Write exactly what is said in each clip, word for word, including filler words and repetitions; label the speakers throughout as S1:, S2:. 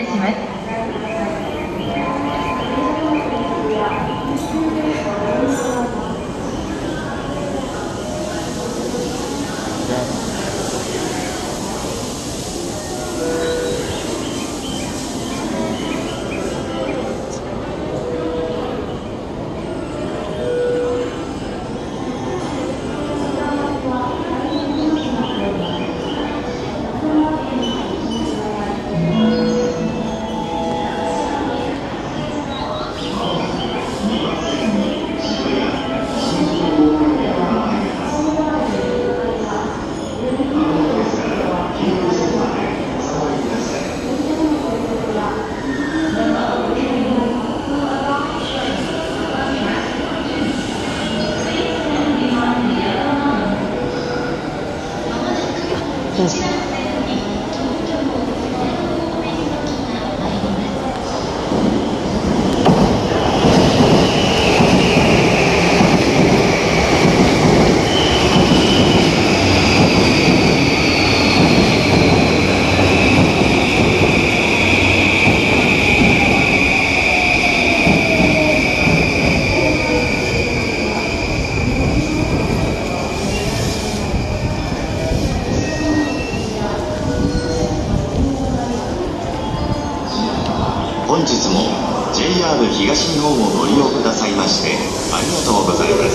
S1: たします。
S2: 本日も ジェイアール 東日本をご利用くださいましてありがとうございます。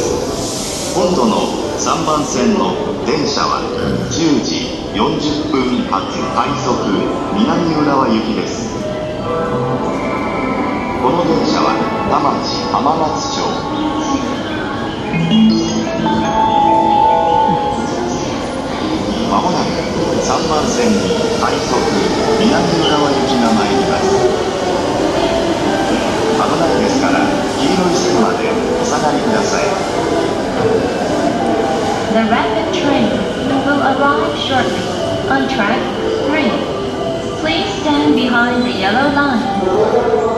S2: 本土のさんばん線の電車はじゅうじよんじゅっぷん発快速南浦和行きです。この電車は田町浜松町まもなくさんばん線に快速南浦和行きが参ります。危ないですから黄色い線までお下がりください。
S1: The rapid train will arrive shortly on track three. Please stand behind the yellow line.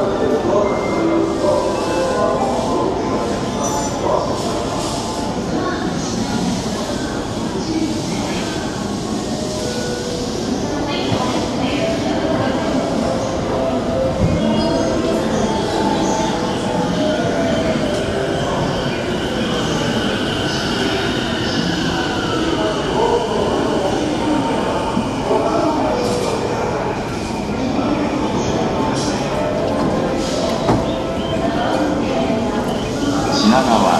S2: 品川、品川、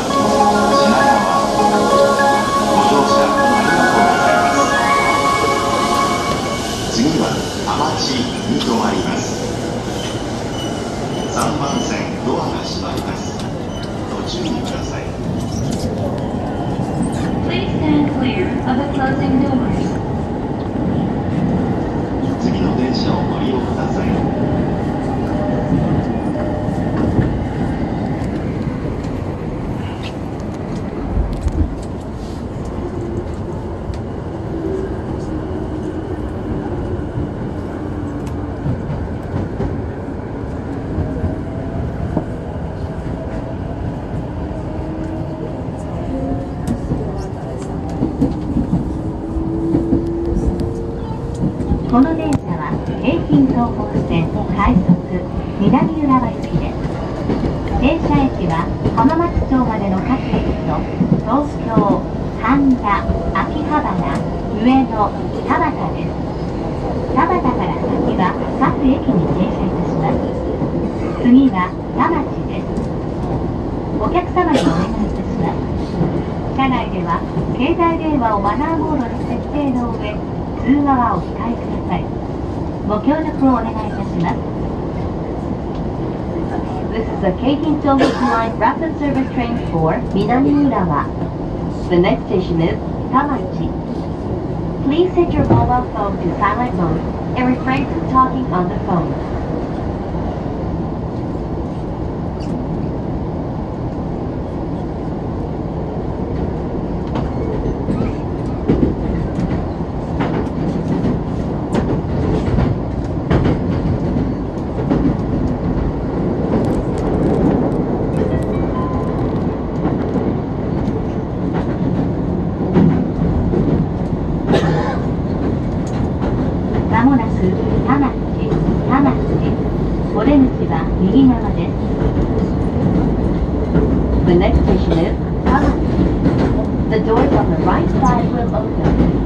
S2: ご乗車ありがとうございます。次は田町に止まります。さんばん線ドアが閉まります。ご注意ください。
S1: Please stand clear of the closing doors.
S2: 次の電車をご利用ください。
S3: この電車は京浜東北線快速南浦和行きです。停車駅は浜松町までの各駅と東京、神田、秋葉原、上野、田端です。田端から先は各駅に停車いたします。次は田町です。お客様にお願いいたします。車内では携帯電話をマナーモードに設定の上通話はお控えください。ご協力をお願いいたします。This is a 京浜東北 Line Rapid Service Train for 南浦和。The next station is 田町。Please set your mobile phone to silent mode and refrain from talking on the phone. まもなく田町田町。お出口は右側です。The next station is 田町。The doors on the right side will open.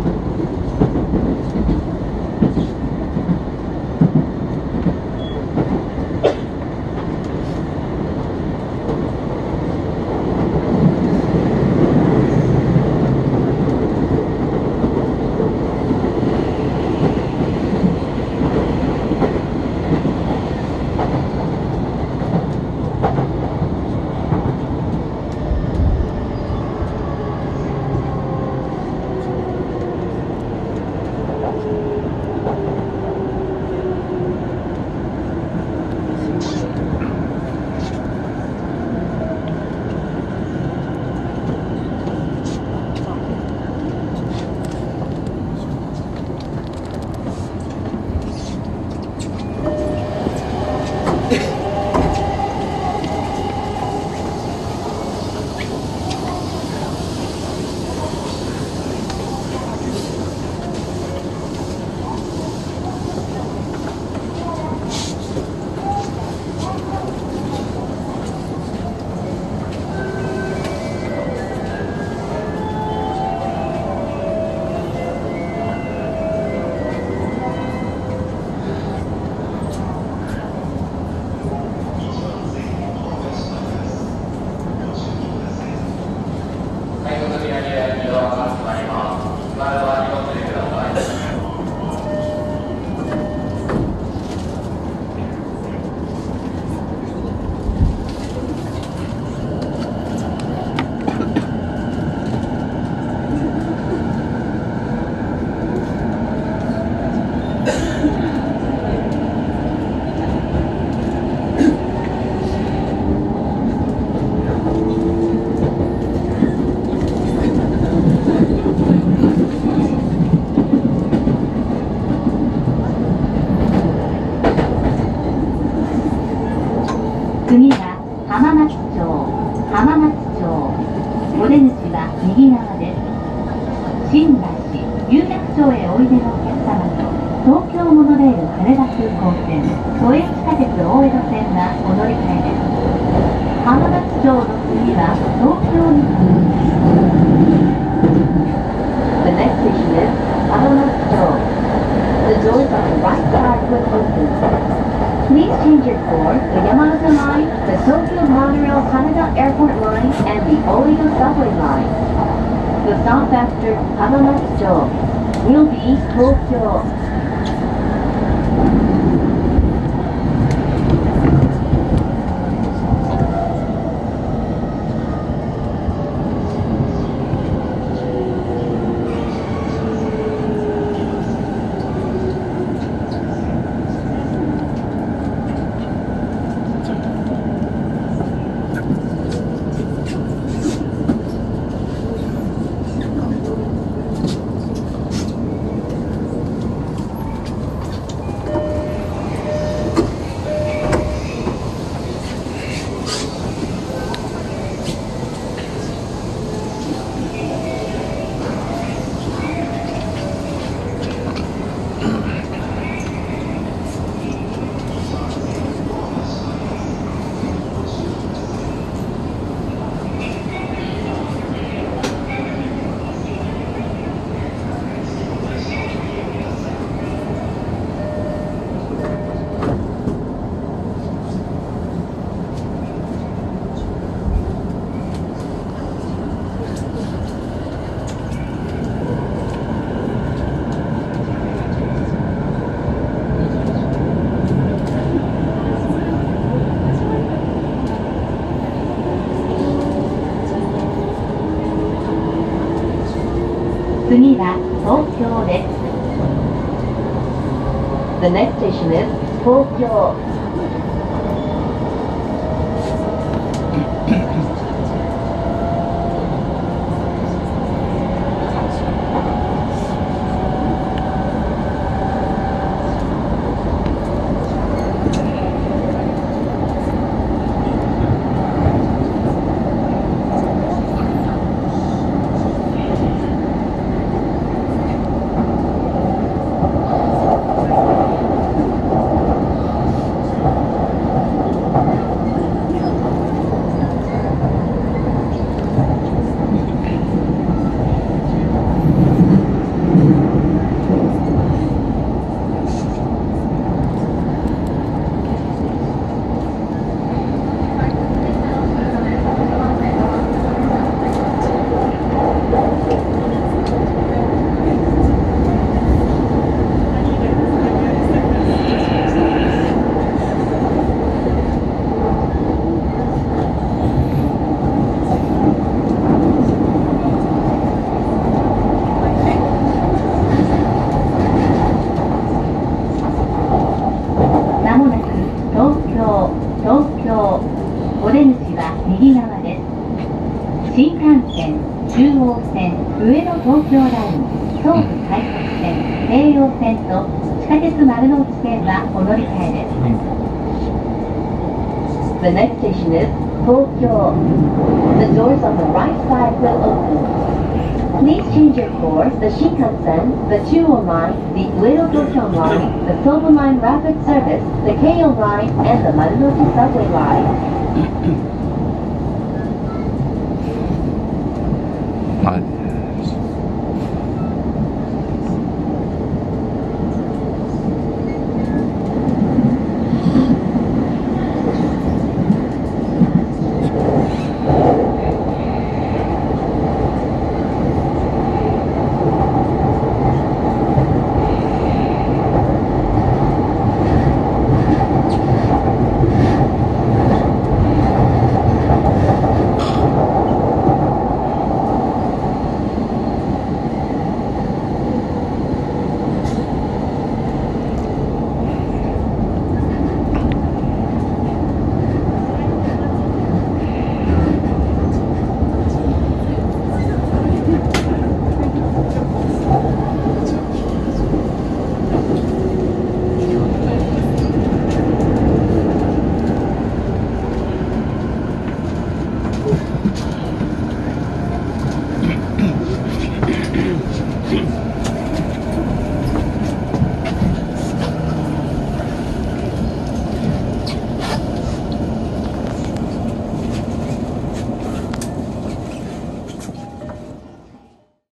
S3: 次は浜松町、浜松町。お出口は右側です。新橋、有楽町へおいでのお客様と東京モノレール羽田空港線、都営地下鉄大江戸線はお乗り換えです。浜松町の次は東京に続きます。The next station is 浜松町。The doors on the right side will open.Please change it for the Yamanote Line, the Tokyo Monorail Haneda Airport Line, and the Oedo Subway Line. The stop after Hamamatsucho will be Tokyo. 次は東京です。The next station is 東京。 東京ライン、東武快速線、京葉線と地下鉄丸ノ内線はお乗り換えです。The next station is Tokyo. The doors on the right side will open. Please change your course. The Shinkansen, the Chuo Line, the Little Tokyo Line, the Sobu Line Rapid Service, the Keio Line, and the Marunouchi Subway Line.
S4: はい。 うん。